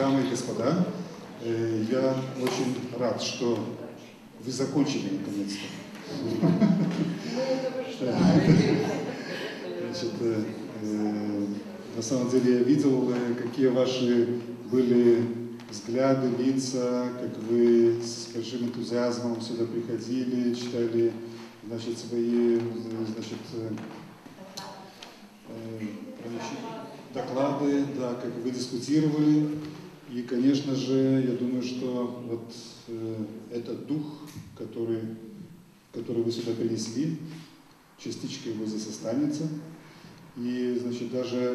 дамы и господа, я очень рад, что вы закончили наконец-то. На самом деле я видел, какие ваши были взгляды, лица, как вы с большим энтузиазмом сюда приходили, читали, значит, свои, значит, доклады, да, как вы дискутировали. И, конечно же, я думаю, что вот этот дух, который вы сюда принесли, частичка его здесь останется. И, значит, даже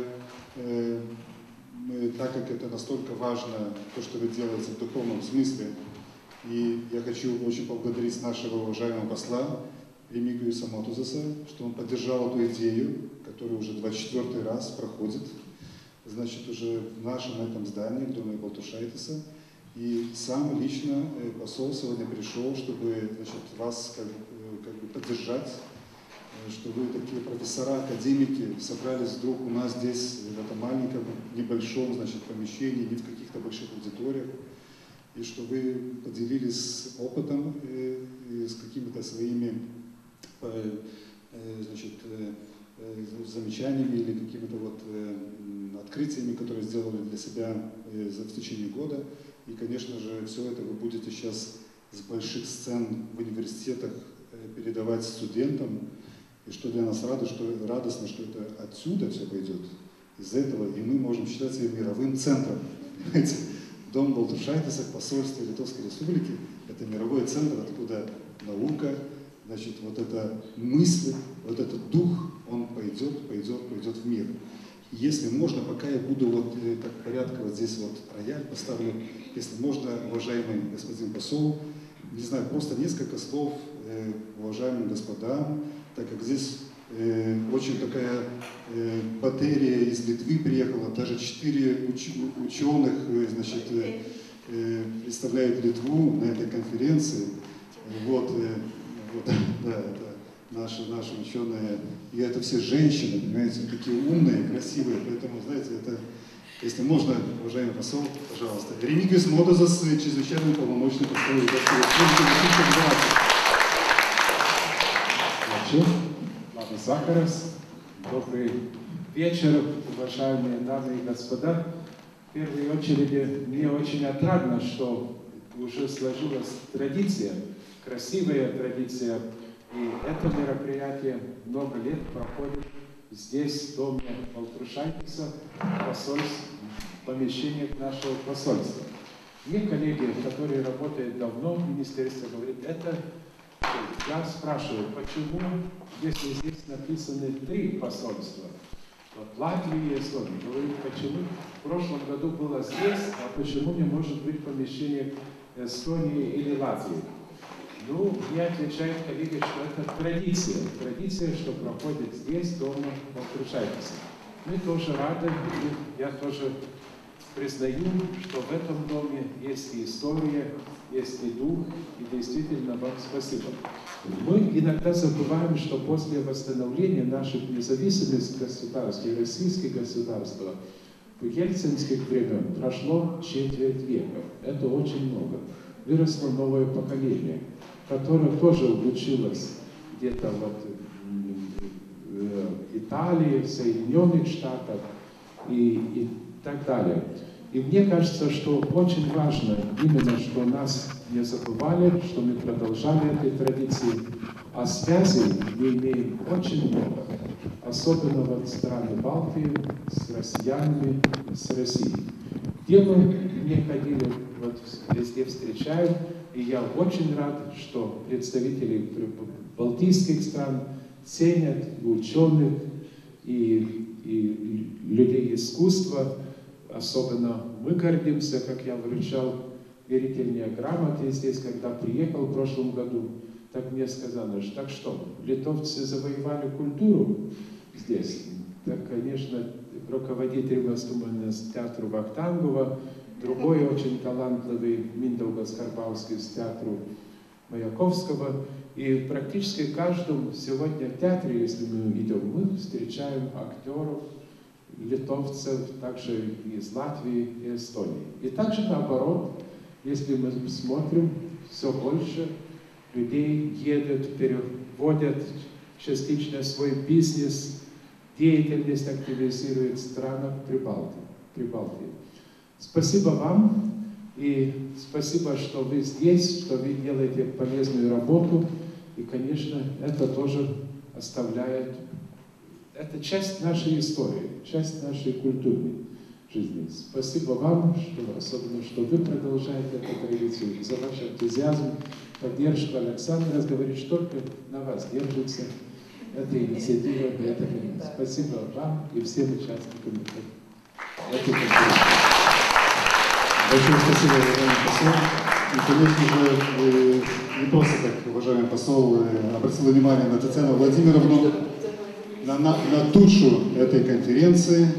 так как это настолько важно, то, что вы делаете в духовном смысле, и я хочу очень поблагодарить нашего уважаемого посла Ремигиуса Мотузаса, что он поддержал эту идею, которая уже 24-й раз проходит, значит, уже в нашем этом здании, в доме Балтушайтиса. И сам лично посол сегодня пришел, чтобы, значит, вас как бы поддержать, что вы такие профессора, академики собрались вдруг у нас здесь, в этом маленьком, небольшом, значит, помещении, не в каких-то больших аудиториях, и что вы поделились опытом и с какими-то своими, значит, замечаниями или какими-то вот открытиями, которые сделали для себя в течение года. И, конечно же, все это вы будете сейчас с больших сцен в университетах передавать студентам. И что для нас радостно, что это отсюда все пойдет, из этого, и мы можем считать себя мировым центром. Понимаете? Дом Балтушайтиса, посольство Литовской Республики – это мировой центр, откуда наука, значит, вот эта мысль, вот этот дух, он пойдет в мир. И если можно, пока я буду вот так порядка, вот здесь вот рояль поставлю, если можно, уважаемый господин посол, не знаю, просто несколько слов уважаемым господам, так как здесь очень такая батарея из Литвы приехала, даже 4 ученых, значит, представляют Литву на этой конференции. Вот, да, это наши ученые, и это все женщины, понимаете, такие умные, красивые, поэтому, знаете, это, если можно, уважаемый посол, пожалуйста. Ремигиус Мотузас, чрезвычайный полномочный посол Литовской Республики. Ладно, Захарас. Добрый вечер, уважаемые дамы и господа. В первой очереди мне очень отрадно, что уже сложилась традиция, красивая традиция. И это мероприятие много лет проходит здесь, в доме Балтушайтиса, в помещениях нашего посольства. Мне коллеги, которые работают давно в министерстве, говорят, это... Я спрашиваю, почему, если здесь написаны 3 посольства, вот Латвия и Эстония, говорю, почему в прошлом году было здесь, а почему не может быть помещение Эстонии или Латвии? Ну, мне отвечают коллеги, что это традиция, что проходит здесь, дома Балтушайтиса. Мы тоже рады, я тоже признаю, что в этом доме есть и история, есть и дух, и действительно вам спасибо. Мы иногда забываем, что после восстановления наших независимых государств и российских государств в ельцинских времен прошло четверть века. Это очень много. Выросло новое поколение, которое тоже училось где-то вот в Италии, в Соединенных Штатах и так далее. И мне кажется, что очень важно именно, что нас не забывали, что мы продолжали этой традиции, а связей мы имеем очень много, особенно вот в стране Балтии, с россиянами, с Россией. Где мы не ходили, вот везде встречают, и я очень рад, что представители балтийских стран ценят и ученых, и людей искусства. Особенно мы гордимся, как я вручал верительные грамоты здесь, когда приехал в прошлом году. Так мне сказали, так что, литовцы завоевали культуру здесь? Так, конечно, руководитель Национального театра Вахтангова, другой очень талантливый Миндаугас Карбауский с театру Маяковского. И практически в каждом сегодня в театре, если мы идем, мы встречаем актеров, литовцев, также из Латвии и Эстонии. И также наоборот, если мы смотрим, все больше людей едут, переводят частично свой бизнес, деятельность активизирует в странах Прибалтии. Спасибо вам и спасибо, что вы здесь, что вы делаете полезную работу. И, конечно, это тоже оставляет, это часть нашей истории, часть нашей культурной жизни. Спасибо вам, особенно, что вы продолжаете эту традицию, за ваш энтузиазм, поддержку. Александр говорит, что только на вас держится эта инициатива. Спасибо вам и всем участникам этой конференции. Большое спасибо, уважаемый посол. И, конечно же, не просто так, уважаемый посол, обратил внимание на Татьяну Владимировну, на душу этой конференции.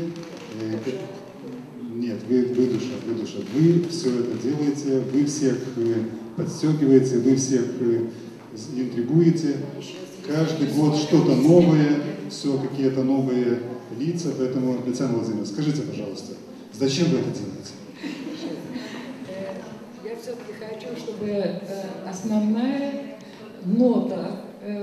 Нет, вы душа. Вы все это делаете, вы всех подстегиваете, вы всех интригуете. Каждый год что-то новое, все какие-то новые лица. Поэтому, Татьяна Владимировна, скажите, пожалуйста, зачем вы это делаете? Я все-таки хочу, чтобы основная нота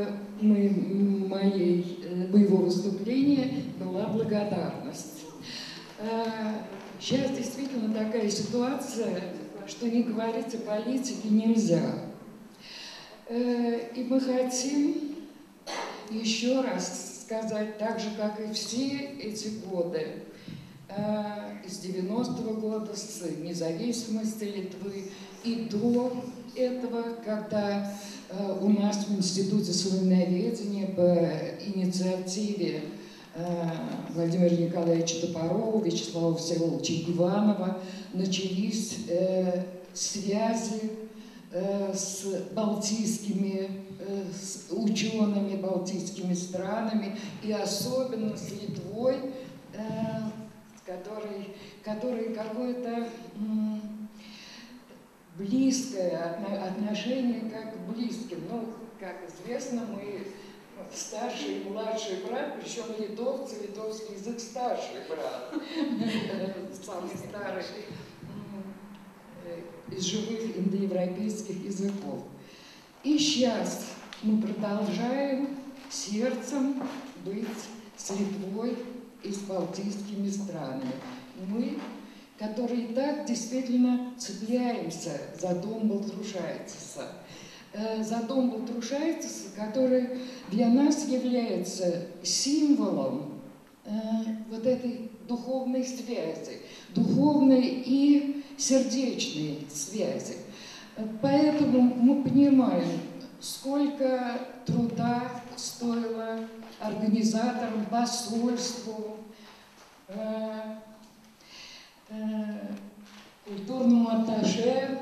моего выступления была благодарность. Сейчас действительно такая ситуация, что не говорить о политике нельзя. И мы хотим еще раз сказать, так же, как и все эти годы, с 90-го года, с независимости Литвы и до этого, когда у нас в Институте славяноведения по инициативе Владимира Николаевича Топорова, Вячеслава Всеволодовича Иванова начались связи с балтийскими с учеными, балтийскими странами и особенно с Литвой, который какое-то близкое отношение как к близким. Ну, как известно, мы старший и младший брат, причем литовцы, литовский язык старший брат, самый старый из живых индоевропейских языков. И сейчас мы продолжаем сердцем быть с Литвой и с балтийскими странами. Мы, которые так действительно цепляемся за дом Балтрушайтиса. За дом Балтрушайтиса, который для нас является символом вот этой духовной связи, духовной и сердечной связи. Поэтому мы понимаем, сколько труда стоило организаторам, посольству, культурному атташе.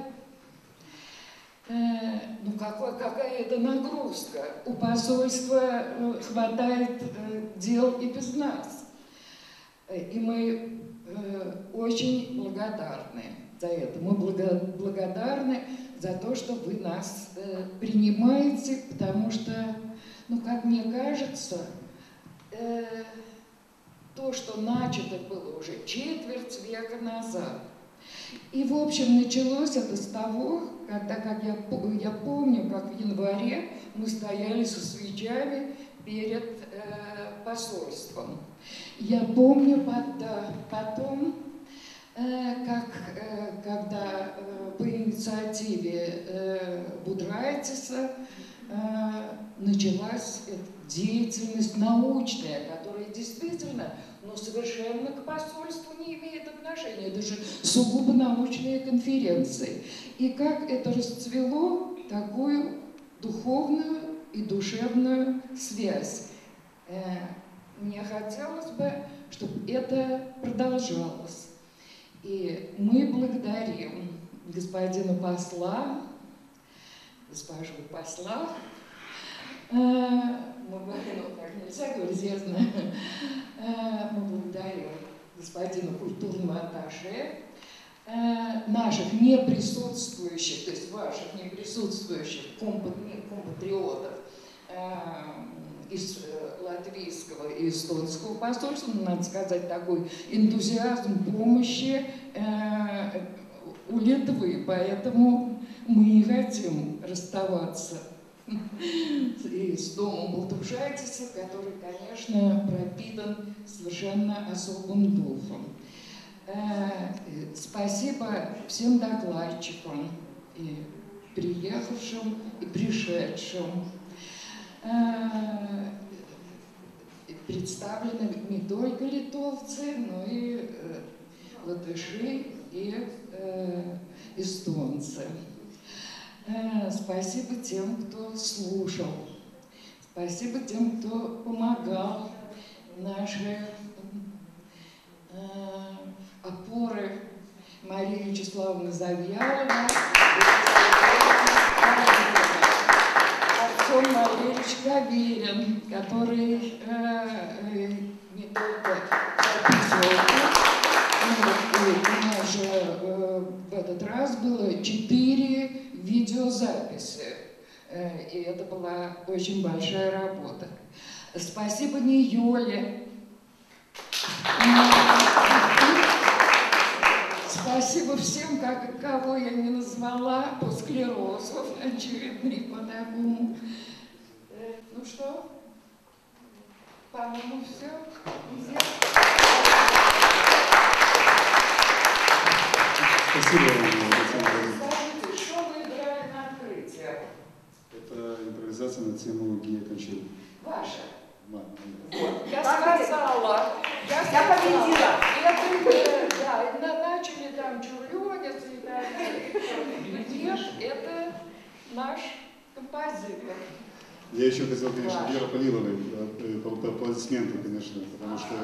Ну, какая это нагрузка. У посольства хватает дел и без нас. И мы очень благодарны за это. Мы благодарны за то, что вы нас принимаете, потому что, ну, как мне кажется, то, что начато было уже четверть века назад. И, в общем, началось это с того, когда, как я помню, как в январе мы стояли со свечами перед посольством. Я помню потом, когда по инициативе Будрайтиса началась деятельность научная, которая действительно, но совершенно к посольству не имеет отношения. Это же сугубо научные конференции. И как это расцвело такую духовную и душевную связь. Мне хотелось бы, чтобы это продолжалось. И мы благодарим господина посла, госпожу посла, так нельзя говорить, я знаю, мы благодарим господина культурного атташе, наших неприсутствующих, то есть ваших неприсутствующих компатриотов, из латвийского и эстонского посольства, надо сказать, такой энтузиазм помощи у Литвы, поэтому мы не хотим расставаться и с домом Балтрушайтиса, который, конечно, пропитан совершенно особым духом. Спасибо всем докладчикам, и приехавшим, и пришедшим. Представлены не только литовцы, но и латыши и эстонцы. Спасибо тем, кто слушал. Спасибо тем, кто помогал. Наши опоры Мария Вячеславовна Завьялова, Артем Валерьевич Каверин, который не только записывал, у нас же в этот раз было 4 видеозаписи, и это была очень большая работа. Спасибо Ниоле. Спасибо всем, кого я не назвала, по склерозу, очевидно, и по такому. Ну что, по-моему, все. Спасибо. Скажите, что вы играли на открытие? Это импровизация на тему Гея Кончина. Ваша. Вот. Я сказала. Я победила. Да, начали там чурлёниться и так далее. Нет, это наш композитор. Я еще хотел, конечно, Веру Полиловой, аплодисменты, конечно, потому что...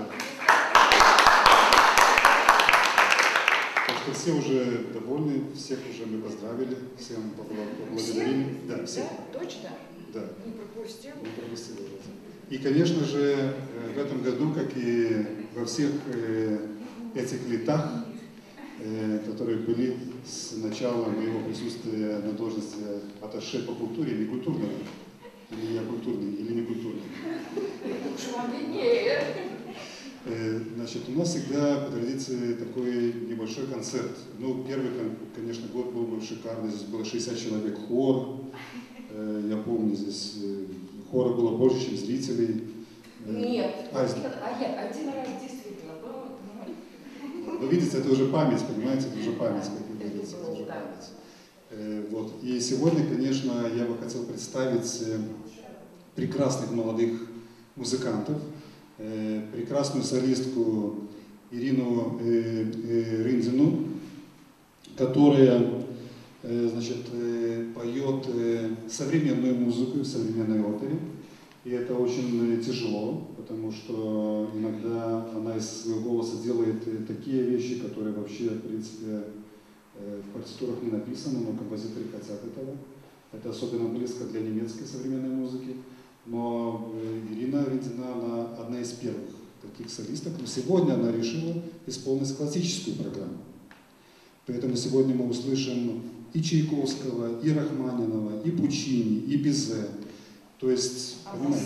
Так что все уже довольны, всех уже мы поздравили, всем поблагодарили. Да, всех. Да, точно? Да. Не пропустил? Не пропустил. И, конечно же, в этом году, как и во всех этих летах, которые были с начала моего присутствия на должности атташе по культуре, не культурного, или я культурный, или не культурный. Уж вам виднее. Значит, у нас всегда по традиции такой небольшой концерт. Ну, первый, конечно, год был шикарный, здесь было 60 человек хор. Я помню, здесь хора было больше, чем зрителей. Нет, один раз действительно был. Вы видите, это уже память, понимаете, это уже память, как говорится, это уже память. Вот. И сегодня, конечно, я бы хотел представить прекрасных молодых музыкантов, прекрасную солистку Ирину Рындзину, которая, значит, поет современную музыку в современной опере. И это очень тяжело, потому что иногда она из своего голоса делает такие вещи, которые вообще, в принципе, в партитурах не написаны, но композиторы хотят этого. Это особенно близко для немецкой современной музыки. Но Ирина Рындзина, она одна из первых таких солисток. Но сегодня она решила исполнить классическую программу. Поэтому сегодня мы услышим и Чайковского, и Рахманинова, и Пучини, и Бизе. То есть, понимаете?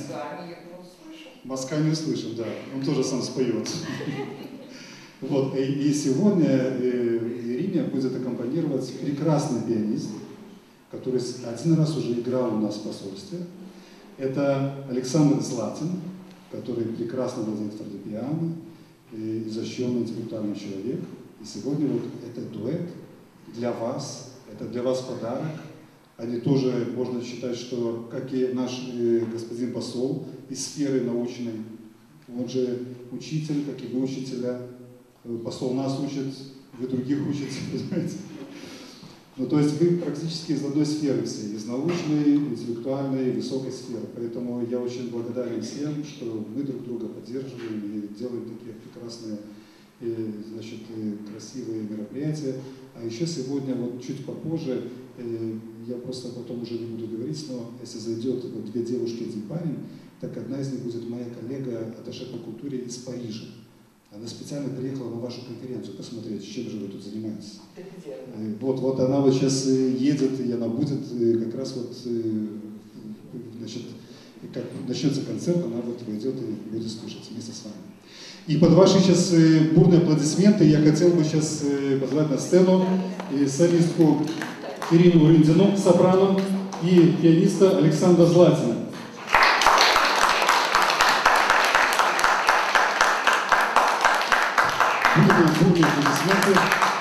Москва не услышим, да. Он тоже сам споет. Вот. И сегодня Ирине будет аккомпанировать прекрасный пианист, который один раз уже играл у нас в посольстве. Это Александр Златин, который прекрасно владеет фортепиано, изощренный интеллектуальный человек. И сегодня вот этот дуэт для вас, это для вас подарок. Они тоже, можно считать, что, как и наш господин посол из сферы научной, он же учитель, как и вы учителя. Посол нас учит, вы других учите, понимаете? Ну, то есть вы практически из одной сферы все, из научной, интеллектуальной, высокой сферы. Поэтому я очень благодарен всем, что мы друг друга поддерживаем и делаем такие прекрасные, значит, красивые мероприятия. А еще сегодня, вот чуть попозже, я просто потом уже не буду говорить, но если зайдет вот 2 девушки, 1 парень, так одна из них будет моя коллега, атташе по культуре из Парижа. Она специально приехала на вашу конференцию посмотреть, чем же вы тут занимаетесь. Вот она вот сейчас едет, и она будет как раз вот, значит, как начнется концерт, она вот войдет и будет слушать вместе с вами. И под ваши сейчас бурные аплодисменты я хотел бы сейчас позвать на сцену солистку Ирину Рындину, сопрано, и пианиста Александра Златина. Бурные аплодисменты.